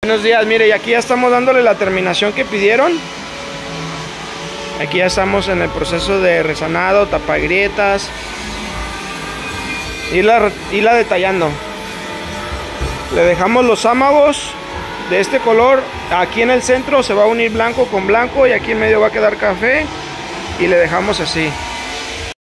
Buenos días, mire, y aquí ya estamos dándole la terminación que pidieron. Aquí ya estamos en el proceso de resanado, tapagrietas, irla detallando. Le dejamos los ámagos de este color. Aquí en el centro se va a unir blanco con blanco y aquí en medio va a quedar café y le dejamos así.